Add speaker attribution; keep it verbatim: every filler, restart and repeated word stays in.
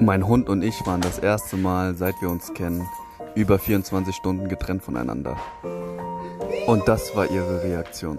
Speaker 1: Mein Hund und ich waren das erste Mal, seit wir uns kennen, über vierundzwanzig Stunden getrennt voneinander. Und das war ihre Reaktion.